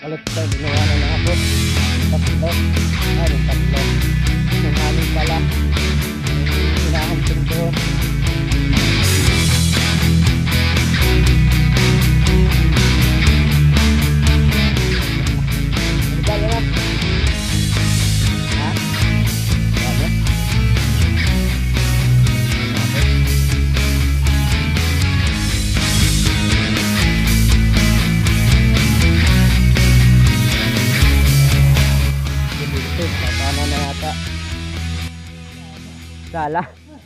Ulit tayo, ginawa na lang ako. Tatlo. Ayun, tatlo. Yung haling pala. Yung hinahanting doon. Ano ba yun? Ha? Ano? Paano na yata? Sala.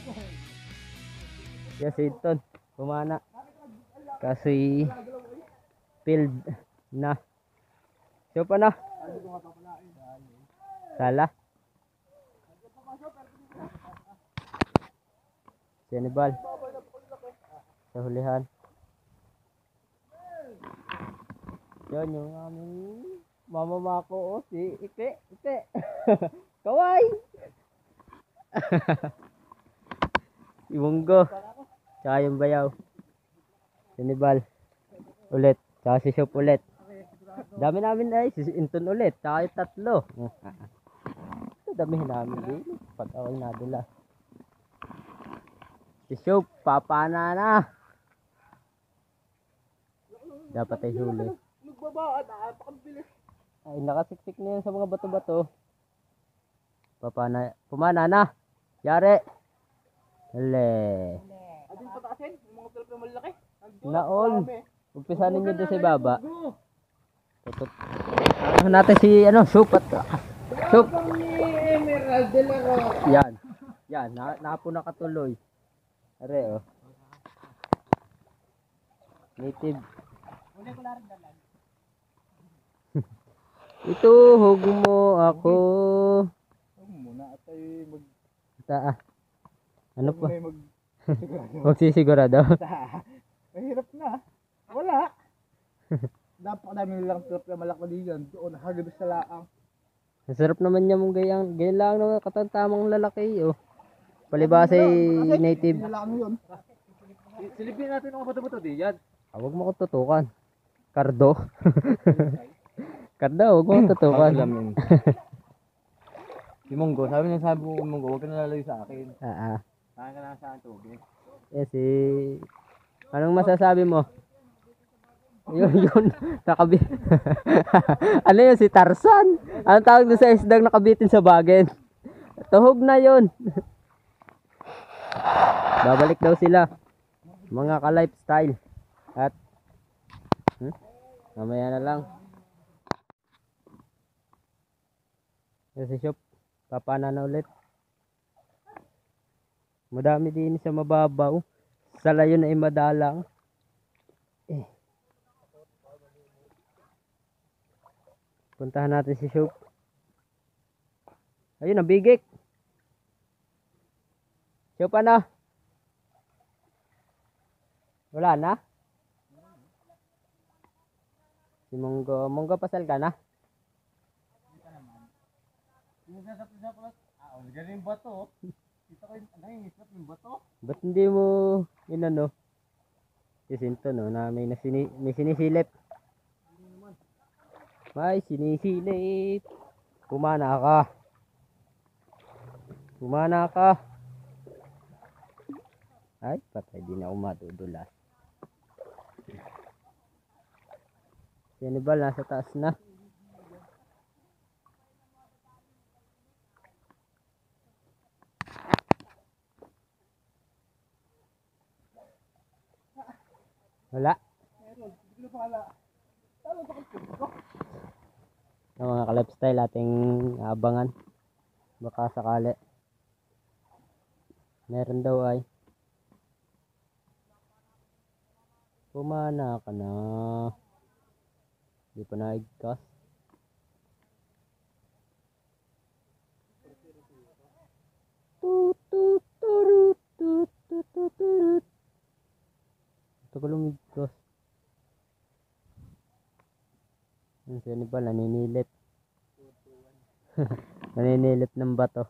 Yes, Hinton. Kumana. Kasi field na. So pa na. Sala. Senibal. Sa hulihan. Yan yung aming mamamako, oh, si Ipe. Kaway. Iwonggo. Tsaka yung bayaw. Senibal. Ulit. Tsaka si Shop ulit. Dami namin ay. Si Inton ulit. Tsaka yung tatlo. Damihin namin din. Pag ako'y nadula. Si Shop. Papana na. Dapat ay huli. Ay, nakasiksik na yan sa mga bato-bato. Papana. Pumana na. Yari. Hale. Adin pataasin, yung mga tilapia malaki. Naon. Umpisahan ninyo doon sa baba. Tutup. Natin si ano, Soup at Soup. Emerald de la Rosa. Yan. Yan, napo nakatuloy. Are oh. Native. Ituhog mo ako. Muna tayo mag... Ano pa? Mag... Magsisigurado. Mahirap na. Wala. Napakadami nilang tilapia malaki diyan. Doon hagad sa laang. Ang sarap naman niya mong gayang. Ganyan lang naman katantamang lalaki oh. Palibasa native. Laang yun. Silipin natin ang bato-bato diyan. Huwag mo ko tutukan. Kardo. Kardo, huwag mo ko tutukan. Si Monggo, sabi mo Monggo, huwag ka nalalayo sa akin. Saan ka na sa tubig? Yes, anong masasabi mo? Yun, nakabit. Ano yun, si Tarzan? Anong tawag doon sa isdang nakabitin sa bagin? Tuhog na yun. Babalik daw sila. Mga ka-lifestyle. At, mamaya na lang. Kasi Shop, papana na ulit. Madami din sa mababaw. Sa layon ay madalang. Puntahan natin si Shop. Ayun, nabigik. Shop, ano? Wala na? Si Monggo. Monggo, pasal ka na? Galing yung bato. Kita ko yung nangingisap yung bato. Ba't hindi mo inano? Isinto no na may sinisilip. May sinisilip. Pumana ka. Pumana ka. Ay, patay di na ako madudulas. Senibal nasa taas na. Wala. Yung mga ka-lifestyle ating abangan. Baka sakali. Meron daw ay. Pumana ka na. Di pa naigkas. Ito ko lumigkas. Ang Senibal naninilip. Naninilip ng bato.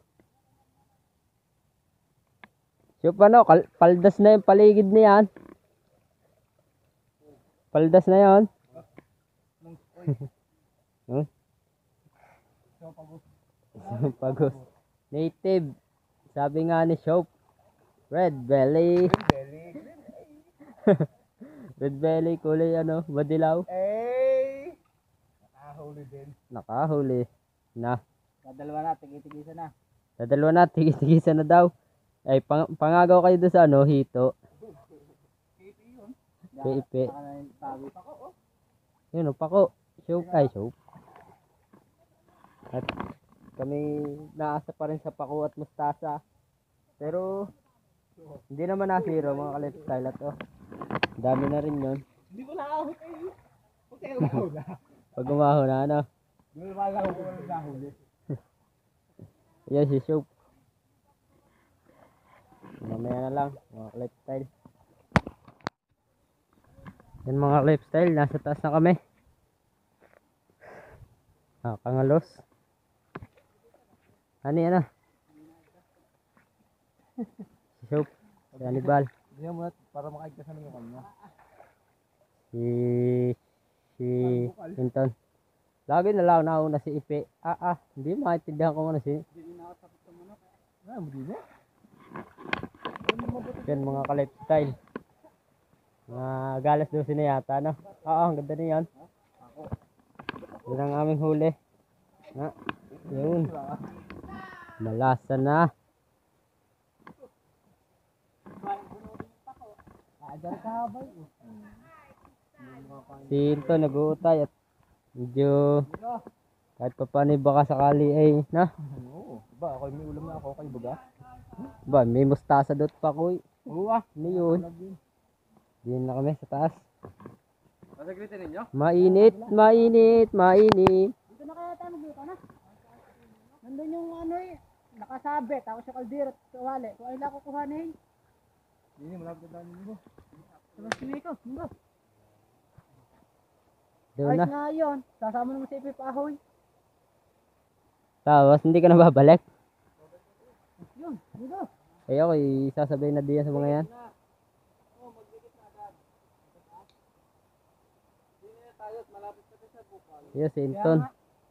So paano, paldas na yung paligid na yan. Paldas na yon. Hmm? Isopagos. Pagos. Native. Sabi nga ni Shop. Red belly. Belly. Red belly, kulay ano, madilaw. Eh! Nakahuli din. Nakahuli. Na. Dadalawa na, tigisa na. Sa dalawa na, tigis-tigisan na daw. Ay, pangagaw kayo doon sa ano, hito. Ipe. Yun, pako. Soap. Ay, soap. At kami naasa pa rin sa pako at mustasa. Pero, hindi naman nasiro mga ka-lifestyle at oh. Dami na rin yun. Hindi ko nakahuli eh. Huwag kayo mahula. Pag umaho na ano. Hindi ko nakahuli ko walang nahuli. Yan si Soap. Mamaya na lang mga ka-lifestyle. Yan mga lifestyle, nasa taas na kami. Kangalos. Ano yan ah? Si Soap, si Hannibal, Hindi mo para makaigtas naman yung kanya. si Hinton. Lagi na lang nauna si Ipe. Hindi maintindihan ko ano si. Hindi mo? Yan mga ka-lifestyle. Mga galas 12 na yata, no? Oo, ang ganda na yan. Yun ang aming huli. Yun. Malasa na. Si Hinto nag-uutay at medyo kahit pa paano baka sakali ay na. Oo. Ba, ako may ulam na ako kay baga. Ba, may mustasa dot pa ko. Oo Ano yun? Diyan na kami sa taas. Masagritin ninyo? Mainit, mainit, mainit. Dito na kaya tayo magluto na. Nandun yung ano eh, nakasabit ako sa kaldero at kawali. Kung ay lang kukuhanin. Hindi, malapit na dami mo. Sabas kami ko, hindi. Doon Ayos na. nga yun. Sasama naman sa ipipahoy. Tapos hindi ka na babalik. Yun, dito. Ay ako, isasabay na diyan sa mga yan. Yes, Hinton.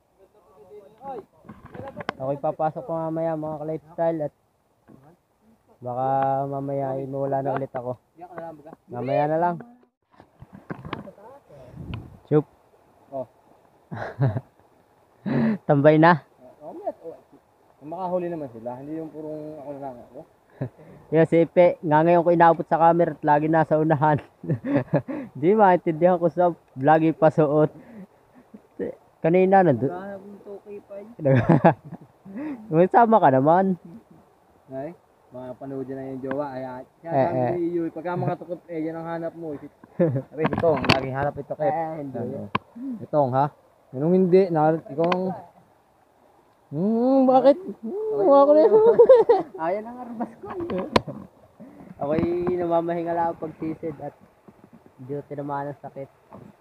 Ako'y papasok ko mamaya mga ka-lifestyle at baka mamaya ay mawala na ulit ako. Mamaya na lang. Chup. Oh. Tambay na. Makahuli naman sila, hindi yung purong ako na lang ako. Yes, si Ipe, nga ngayon ko inaabot sa camera at lagi nasa unahan. Di maintindihan ko sa lagi pasuot. Kanina nandun. Hanap yung toki pa yun. May sama ka naman. Ay, mga panood dyan na yung jowa. Ay, Eh. yung pagka mga tukot, yan ang hanap mo. Sabi, itong, laging hanap ito kay. Hindi. Itong, ha? Anong hindi? Ikaw ang... Bakit? Ako na yun. Ayan ang arbas ko. Ako'y namamahinga lang pag sisid at hindi ko tinamaan ng sakit.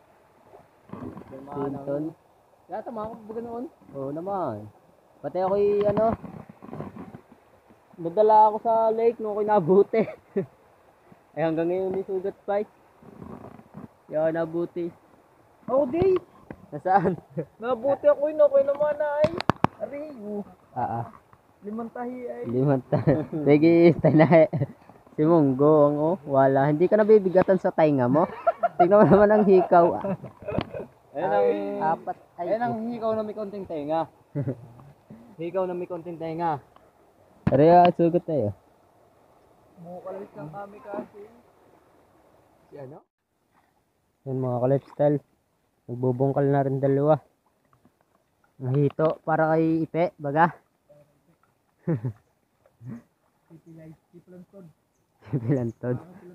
Hinton. Kaya tama ako baga noon. Oo naman. Pati ako'y nadala ako sa lake nung ako'y nabuti. Ay hanggang ngayon may sugat pa. Kaya nabuti. Oh, di! Nasaan? Nabuti ako yun. Ako naman na ay. Ari, limang tahi ay. Limanta. Sige, tayo na si Munggo, wala. Hindi ka nabibigatan sa tainga mo. Tingnan mo naman ang hikaw. Ayan ang... Apat. Ayan ang hikaw na may konting tenga. Hikaw na may konting tenga. Kaya sugot tayo. Mukalit ng kami kasi. Si ano? Yan mga ka-lifestyle. Nagbubungkal na rin dalawa. Ang hito para kay Ipe, baga. Pilantod.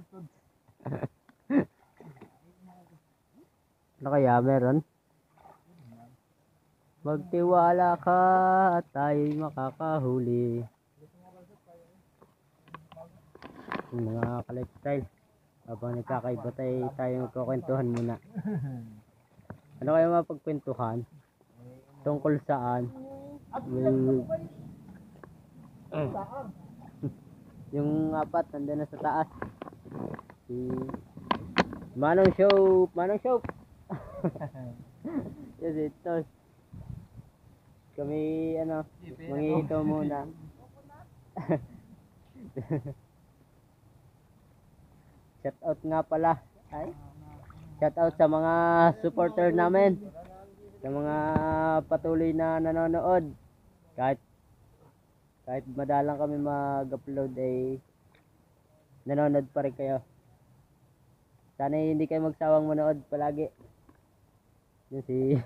Ano kaya meron? Magtiwala ka at tayo'y makakahuli. Yung mga ka-lifestyle. Habang nagkakaiba tayo magkukwentuhan muna. Ano kaya mapagkwentuhan? Tungkol saan? Yung apat nandun na sa taas. Si Manong Shop. Yes, ito. kami mangihito muna. Shout out nga pala. Ay. Shout out sa mga supporter namin. Sa mga patuloy na nanonood. Kahit madalang kami mag-upload ay nanonood pa rin kayo. Sana hindi kayo magsawang manood palagi. Yun si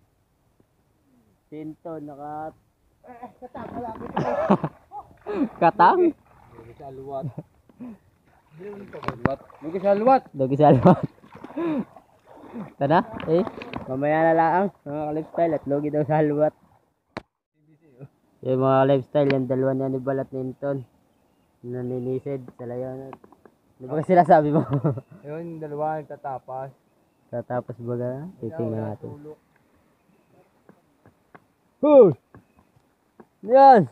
Sinto Katang. Salwat. Dogi salwat. Tana, mamaya na lang mga ka-lifestyle at logi daw salwat. Yung mga lifestyle, yung dalawa niya ni Balat Ninton. Naninisid sa layon. Ano ba kasi sinasabi mo? Yun, dalawa nagtatapas. Tatapos baga, titingnan natin. Hoy! Yan!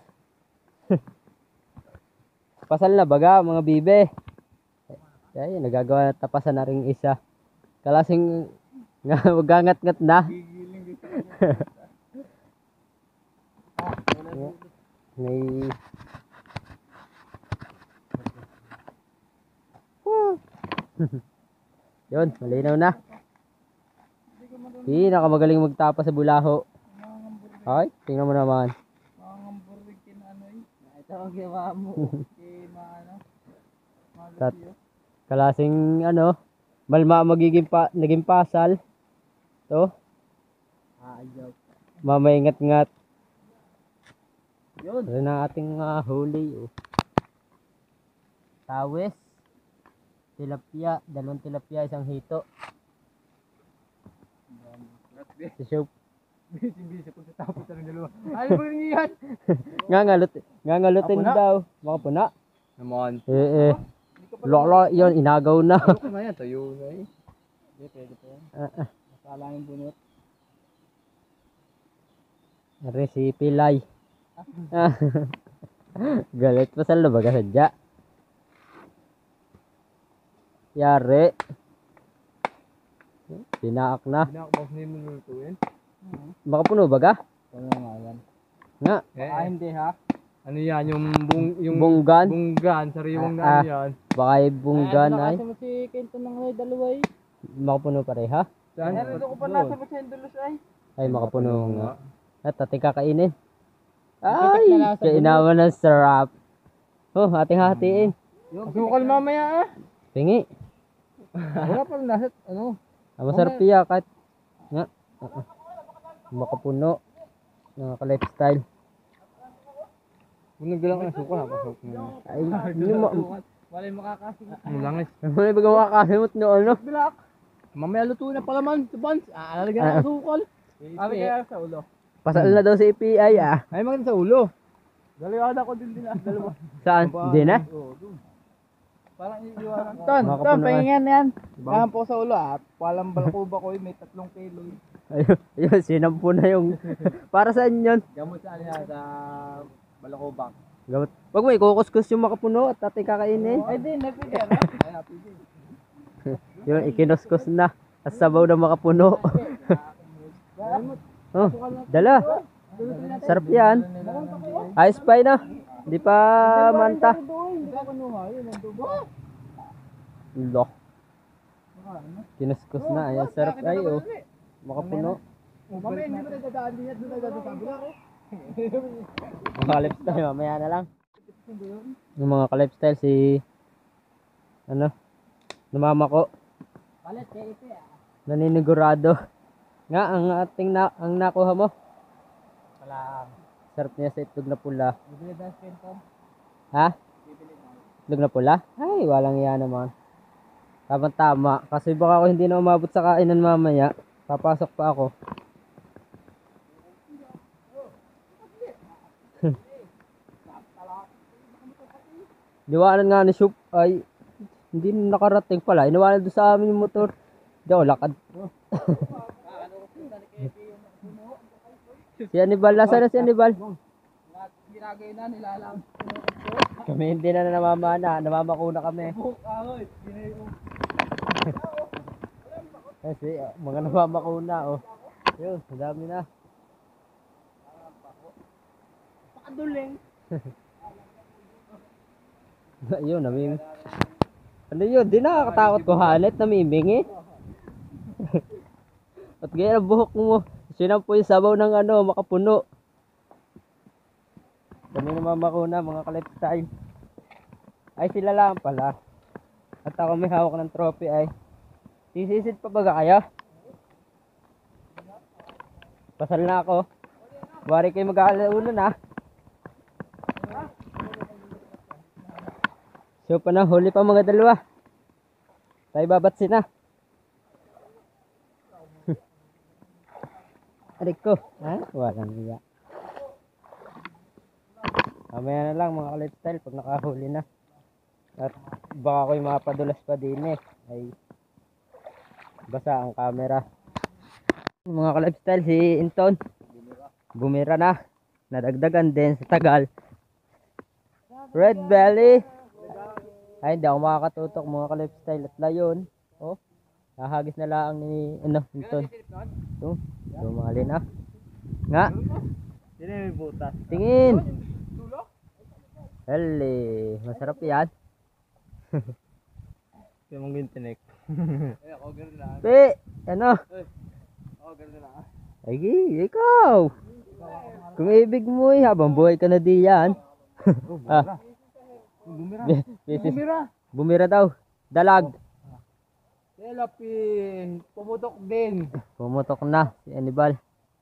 Pasal na baga mga bibe. Ay, nagagawa na tapasan na rin isa. Kalasing magangat-ngat na. May yun, malinaw na. Pinakamagaling magtapa sa bulaho. Ay, tingnan mo naman. Ito ang ginawa mo. Kalasing malma naging pasal. To. Mamaingat-ngat. Yun. Ito na ating huli. Tawes. Tilapia. 2 tilapia, 1 hito. Si Show. Busy kung tatapos na ng dalawa. Ano ba rin yan? Ngangalutin daw. Makapuna. Naman. Lolo, yun, inagaw na. Mamaya, tayo na eh. Hindi, pwede pa yan. Masala yung bunot. Si Pilay. Galit pa sa labaga sadya. Yari. Pinaak na. Pinakabos na yung lulutuin. Makapuno baga? Ano nga yan? Nga. Hindi ha? Ano yan? Yung Bunggan? bunggan. Sariwang na ano yan. Baka bunggan ay. Kasi mo si Kento ng dalawa eh. Makapuno pa rin ha? Saan? Meron ko pa nasa Masendolos ay. Ay makapuno nga. At ating kakainin. Ay! Ay! Kainaman ng sarap. Ating hatiin. Asukal mamaya ah. Pingi. Wala pa nasa ano. Masarap piya kahit nga. Makapuno. Ka-lifestyle. Kung nagbilang ka suka, pasok mo. Ay, hindi mo. Wala yung makakasin. Mulangis. Wala ba makakasimot no ano? Bilak. Mamaya luto na pala man sa buns. Lalagyan ng sukal. Abi kaya sa ulo. Pasal na daw si EPI ah. Ay maganda sa ulo. Dalawa ko din dalawa. Saan? Di na? Oo, doon. Parang iiwanan. Makapuno pahingan yan. Kaya po sa ulo ah. Palang balkuba ko may 3 kilo. Ayun, sinampu na yung. Para saan yun? Gamot sa niya sa balakubang. Gamot. Wag mo, ikukuskus yung makapuno at ating kakainin. Ay di, napili yan. Ay napili. Yun, ikinuskus na. At sabaw na makapuno. Dala. Sarap yan. Ayos pa na. Hindi pa manta. Hindi ka kunuha yun. Lock. Kinuskus na. Ayan, sarap ay makapuno. Mamaya hindi mo na dadaan din at doon na dadaan sa bulak eh. Mga lifestyle, mamaya na lang. Yung mga ka-lifestyle si namama ko. Palit kay Ipe ah. Naninigurado. Nga, ang nakuha mo. Wala. Sarap niya sa itlog na pula. Bibili ba sa Kento? Ha? Itlog na pula? Ay, walang iya naman. Tama-tama. Kasi baka ako hindi na umabot sa kainan mamaya. Papasok pa ako. Iniwanan nga ni Shoop ay hindi nakarating pala. Iniwanan doon sa amin yung motor. Hindi ako lakad. Si Anibal, nasa na si Anibal? Ginagay na, nilalang. Kami hindi na namamana. Namamakuna kami. Kasi mga namamakuna oh. Yun, madami na. Nakaduling. Ayun, namiming. Ano yun? Di nakakatakot ko halit, namiming eh. At ganyan ang buhok mo. Sinampo yung sabaw ng ano, makapuno. Kami naman makuna, mga ka-lifestyle. Ay, sila lang pala. At ako may hawak ng trophy ay. Sisisid pa ba kayo? Pasal na ako. Buwari kayo mag-aalauna na. So pa na, huli pa mga dalawa. Tayo babatsin na. Adik ko. Ha? Walang hiya. Mamaya na lang mga ka-lifestyle pag nakahuli na. At baka ako'y mapadulas pa din eh. Ay basa ang camera. Mga ka-lifestyle, si Inton. Bumira na. Nadagdagan din sa tagal. Red belly. Ay, hindi ako makakatutok mga ka-lifestyle at layon. Oh, hahagis na lang ni Inton. So, dumali na. Nga. Sino may butas? Tingin. Hali, masarap yan. Yung mong gintinik. Ako gano'n na. Pe, ano? Ako gano'n na. Ay, ikaw. Kung ibig mo eh, habang buhay ka na di yan. Bumira. Beses, Bumira. bumira daw. Dalag. Telapi. Pumutok din. Pumutok na si Anibal.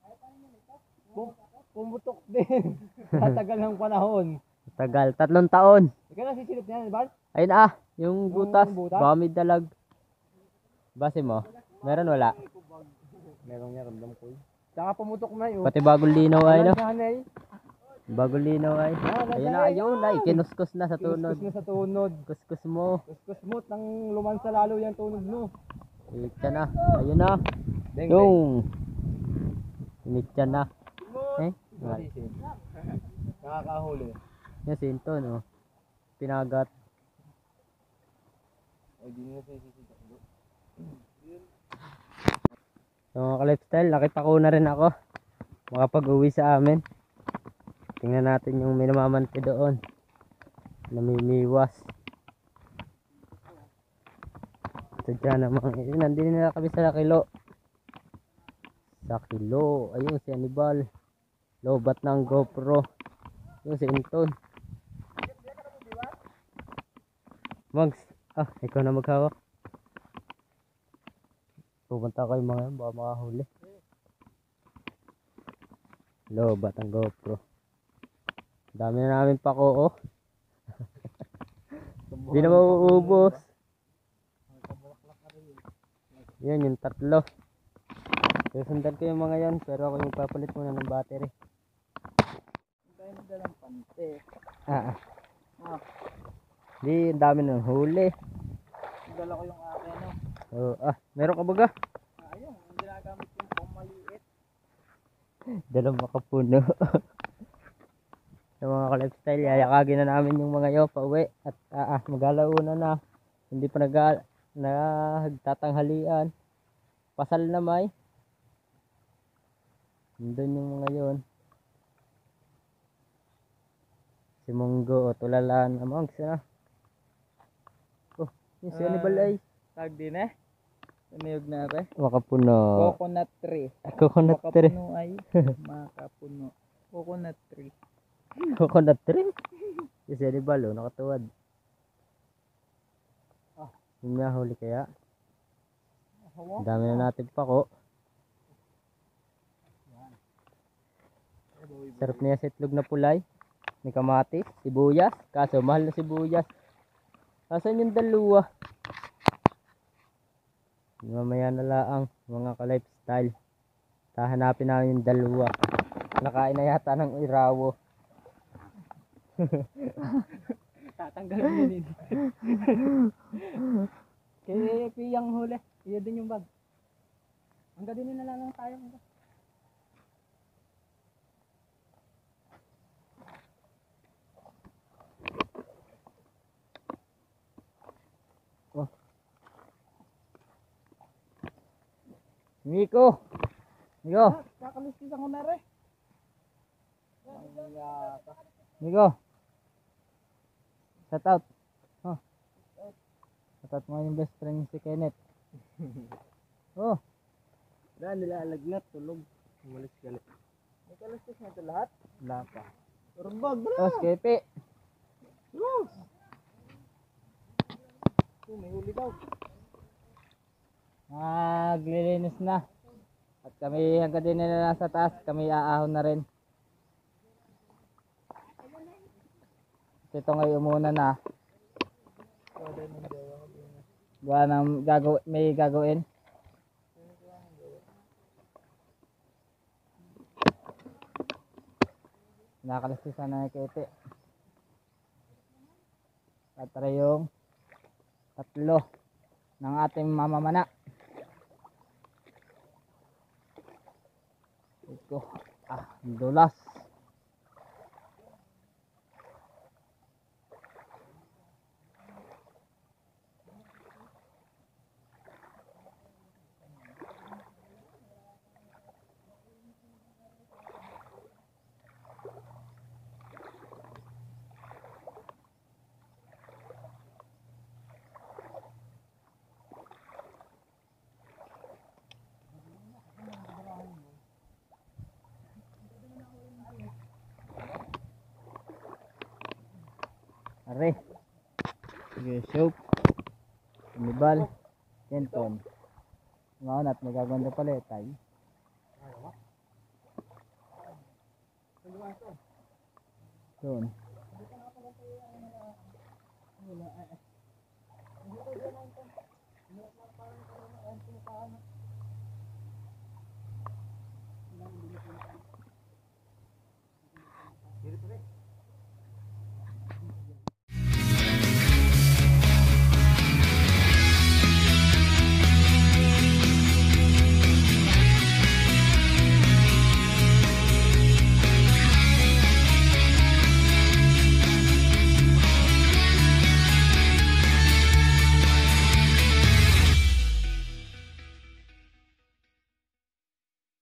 Pumutok din. Tatagal ng panahon. Tagal, 3 taon. Ikaw na sisilip niya, di ba? Ayun ah, yung butas. butas? Baka may dalag. Base mo? Meron wala? Meron niya, ramdam ko. Tsaka pumutok na yun. Pati bagong linaw ay no? Sanay. Bagong linaw ay. Ayun na, kinuskus na sa tunod. Kuskus na sa tunod. Kuskus mo. Kuskus mo, nang lumansa lalo yung tunod mo. Initya na. Ayun na. Deng, Yung. Initya na. Eh? Nakakahuli. Yan si Inton, oh. Pinagat. Ay, di nila sisisit. So mga ka-lifestyle, nakita ko na rin ako. Makapag-uwi sa amin. Tingnan natin yung minamamante doon. Namimiwas. Sadya namang, nandun na kami sa kilo. Sa kilo. Ayun si Anibal. Lobat ng GoPro. Ayun si Inton. Mags, ikaw na maghawak. Pupunta ko yung mga yan, baka makahuli. Lobat ang GoPro. Dami na namin pako, oh. Hindi na mauubos. Yan, yung 3. Susundan ko yung mga yan, pero ako yung papalit muna ng battery. Tayo na dalang pante. Di, ang dami ng huli. Dala ko yung akin, no? Meron ka baga? Ayun, ang ginagamit yung pamaliit. Dalang makapuno. Sa mga ka-lifestyle, yayakagin na namin yung mga pa uwi. At mag-alauna na. Hindi pa nagtatanghalian. Pasal na may. Nandun yung mga yon. Si Munggo o Tulalan. Among na. Oh, yung si Anibal ay. Tag din eh. Naniyog na rin. Makapuno. Coconut tree. Coconut tree. Makapuno ay makapuno. Coconut tree. Coconut tree? Si Anibal oh, nakatuwad. Yung nahuli kaya. Ang dami na natin pako. Sarap niya sa itlog na pulay. May kamatis, sibuyas. Kaso mahal na sibuyas. Asan yung dalawa? Mamaya na lang mga ka-lifestyle. Tahanapin namin yung dalawa. Nakain na yata ng irawo. Tatanggalin yun din. Kaya piyang huli. Iya din yung bag. Hanggang din na lang tayo. Miko! Miko! Kakaliskis ako na rin. Nico. Shout out. Oh. Shout out mo yung best friend si Kenneth. Oh. Na nilalagnat, tulog. Umalis galit. May kalastis na ito lahat? Wala pa. Urbag na! Oh, Skepe. Yes! May huli daw. Naglilinis na. At kami hanggang din na nasa taas, kami aahon na rin. Ito ngayon muna na. Gawa ng may gagawin. Nakalistisan na yung Kete. At tara yung tatlo ng ating mamamana. Ito. Dulas. Are. Sige, soap. Umibal. Kenton. Mga at magaganda pala eh, tay. Doon.